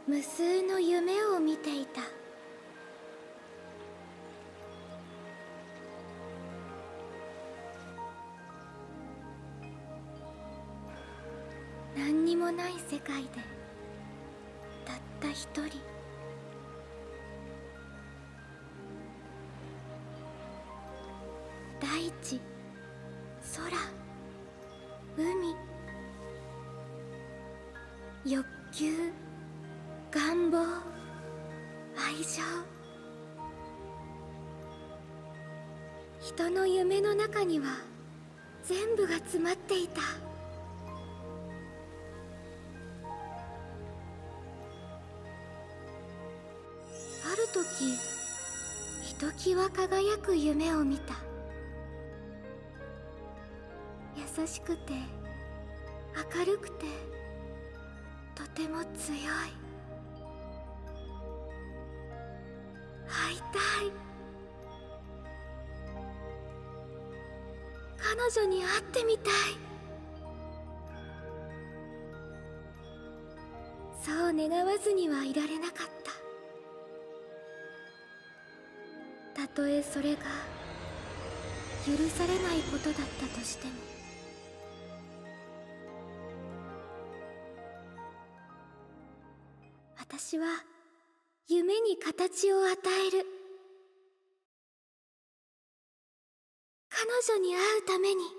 無数の夢を見ていた。何にもない世界でたった一人。大地、空、海、欲求、願望、愛情。人の夢の中には全部が詰まっていた。ある時、ひときわ輝く夢を見た。優しくて明るくてとても強い。会いたい。彼女に会ってみたい。そう願わずにはいられなかった。たとえそれが許されないことだったとしても。私は夢に形を与える。彼女に会うために。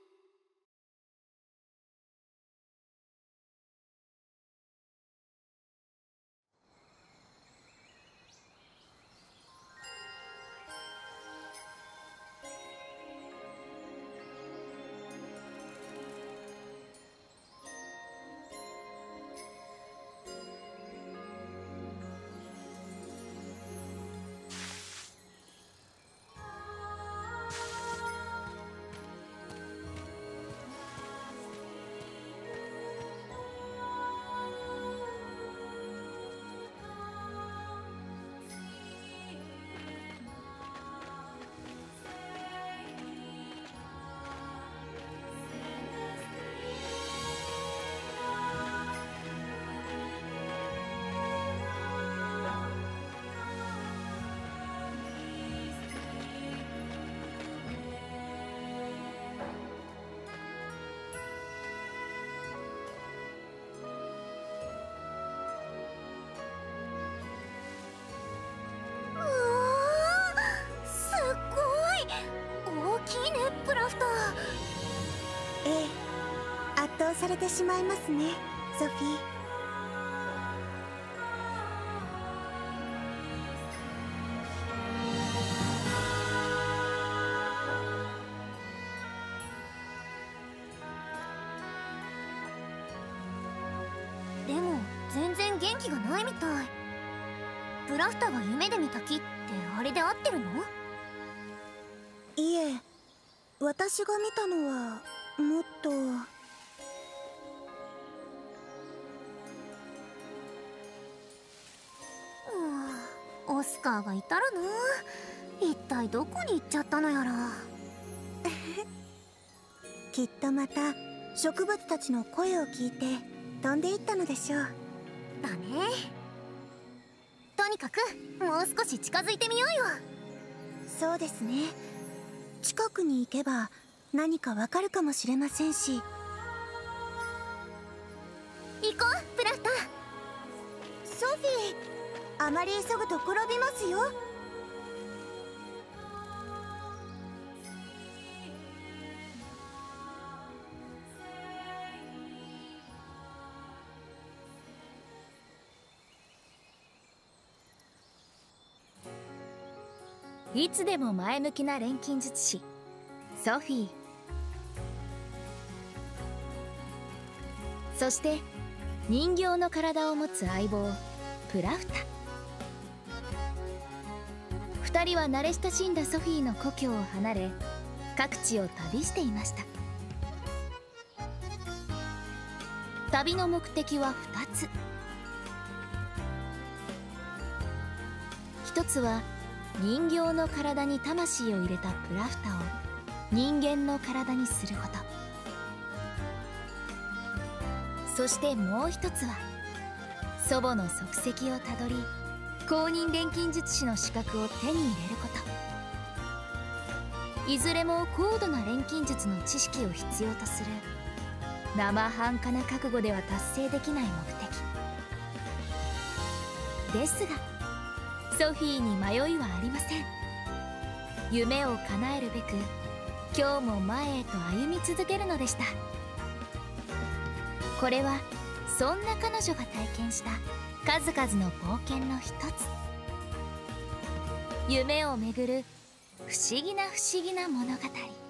ええ、圧倒されてしまいますね、ソフィー。 でも全然元気がないみたい。ブラフタが夢で見た木ってあれで合ってるの？ いえ、私が見たのはもっと。 オスカーがいたらな。一体どこに行っちゃったのやら。 きっとまた植物たちの声を聞いて飛んでいったのでしょう。 だね。とにかくもう少し近づいてみようよ。 そうですね。近くに行けば何かわかるかもしれませんし。 行こう、ブラフター。 ソフィー、あまり急ぐと転びますよ。 いつでも前向きな錬金術師ソフィー、そして人形の体を持つ相棒プラフタ。2人は慣れ親しんだソフィーの故郷を離れ各地を旅していました。旅の目的は2つ。1つは人形の体に魂を入れたプラフタを人間の体にすること。そしてもう一つは祖母の足跡をたどり、公認錬金術師の資格を手に入れること。いずれも高度な錬金術の知識を必要とする生半可な覚悟では達成できない目的ですが、ソフィーに迷いはありません。夢を叶えるべく今日も前へと歩み続けるのでした。これはそんな彼女が体験した数々の冒険の一つ。夢をめぐる不思議な物語。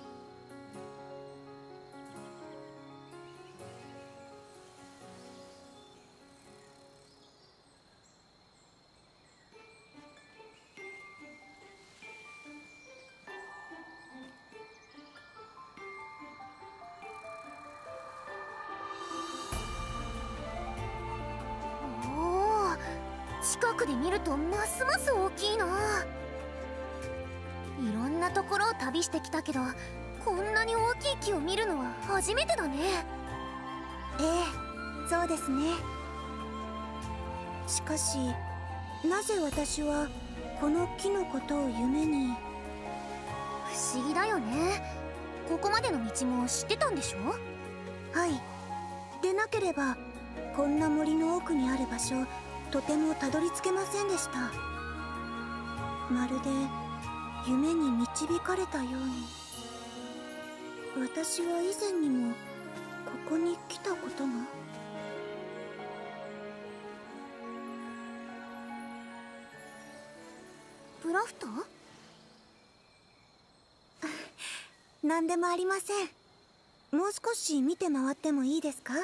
近くで見るとますます大きいな。いろんなところを旅してきたけど、こんなに大きい木を見るのは初めてだね。 ええ、そうですね。しかし、なぜ私はこの木のことを夢に。 不思議だよね。ここまでの道も知ってたんでしょ？ はい。でなければこんな森の奥にある場所、とてもたどり着けませんでした。まるで夢に導かれたように。私は以前にもここに来たことが。 ブラフター？ 何でもありません。もう少し見て回ってもいいですか？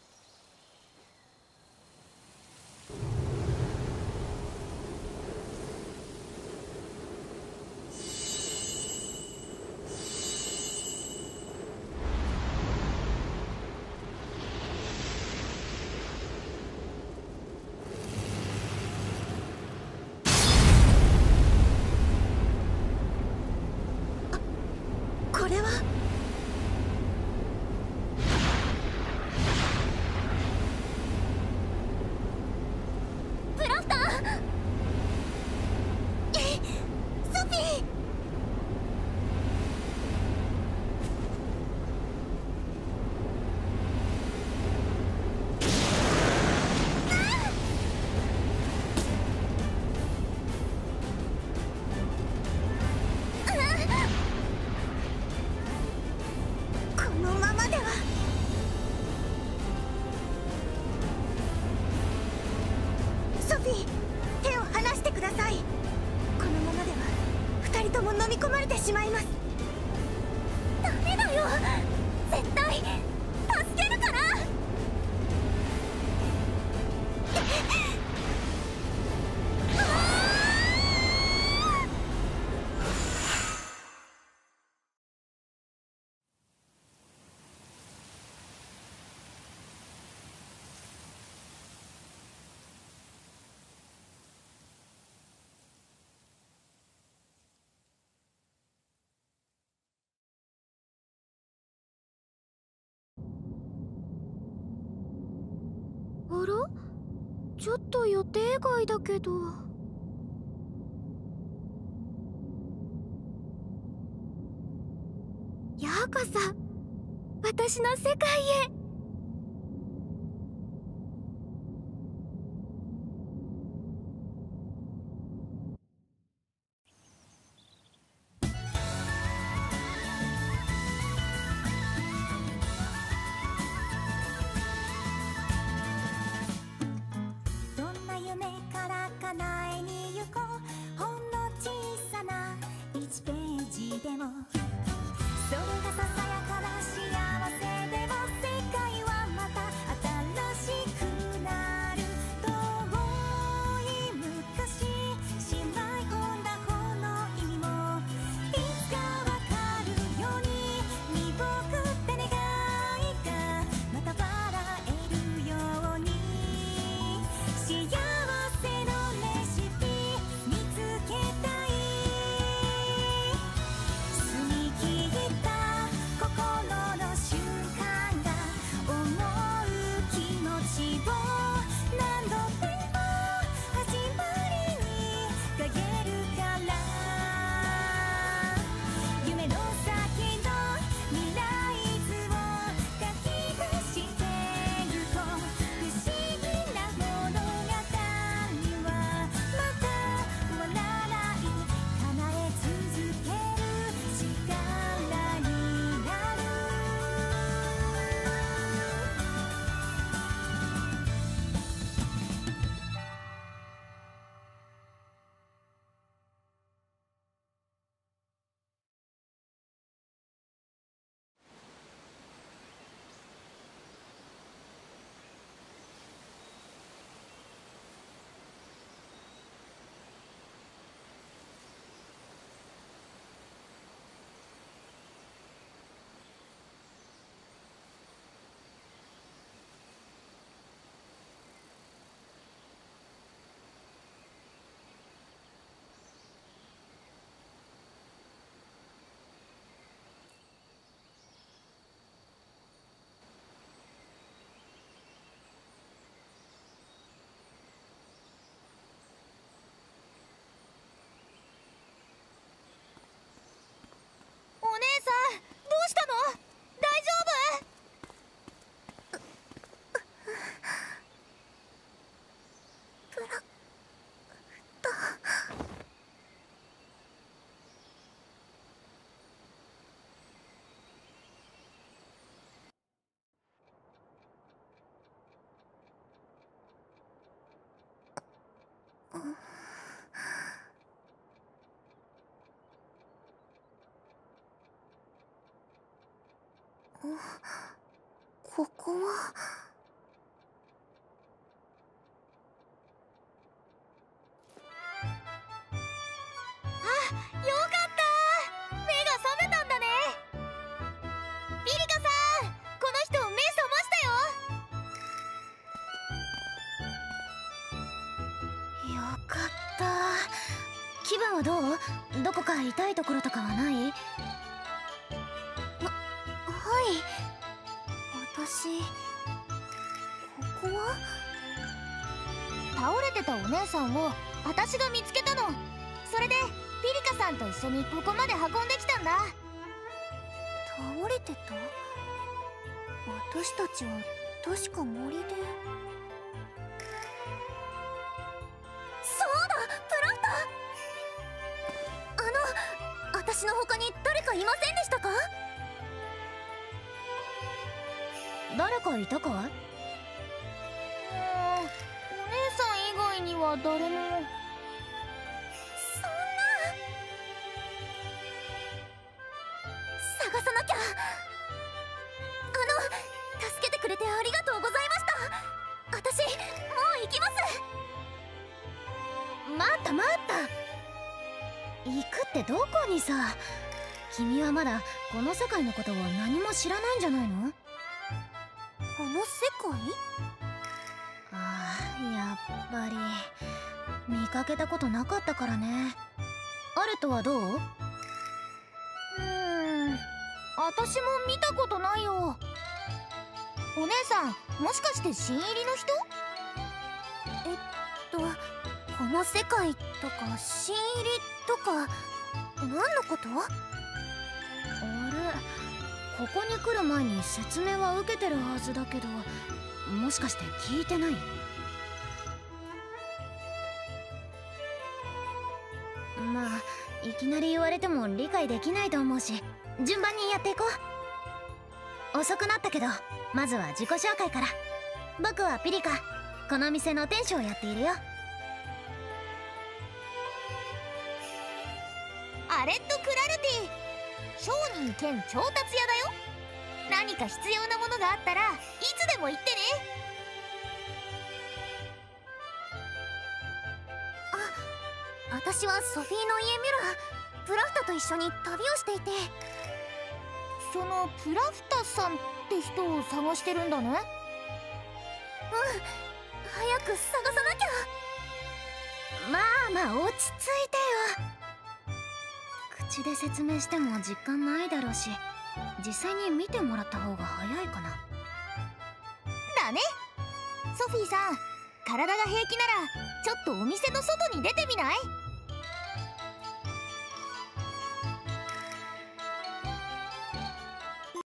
これは。 ブラフター！ ソフィー！このままでは。ソフィー、手を離してください。このままでは二人とも飲み込まれてしまいます。 ダメだよ、絶対助けるから。 あら？ちょっと予定外だけど。ようこそ私の世界へ。 どんな夢から叶えに行こう。ほんの小さな1ページでも、それがささやかな幸せでも世界こは。 よかった。目が覚めたんだね。ピリカさん、この人目覚ましたよ。よかった。気分はどう？どこか痛いところとかはない？はい。私、ここは？倒れてたお姉さんを私が見つけたの。それでピリカさんと一緒にここまで運んできたんだ。 倒れてた？私たちは確か森で。 そうだ、プラフタ。私の他に誰かいませんでしたか？誰かいたかい？お姉さん以外には誰も。探さなきゃ。助けてくれてありがとうございました。私もう行きます。待った待った。行くってどこにさ。君はまだこの世界のことを何も知らないんじゃないの？この世界？ああ、やっぱり見かけたことなかったからね。アルトはどう？私も見たことないよ。お姉さん、もしかして新入りの人？この世界とか新入りとか何のこと？あれ、ここに来る前に説明は受けてるはずだけど、もしかして聞いてない？まあ、いきなり言われても理解できないと思うし、順番にやっていこう。遅くなったけど、まずは自己紹介から。僕はピリカ、この店の店主をやっているよ。アレット・クラルティ、商人兼調達屋だよ。何か必要なものがあったらいつでも言ってね。私はソフィーの家ミュラー、プラフタと一緒に旅をしていて。そのプラフタさんって人を探してるんだね。早く探さなきゃ。まあ落ち着いてよ。口で説明しても実感ないだろうし、実際に見てもらった方が早いかな。だね。ソフィーさん、体が平気ならちょっとお店の外に出てみない？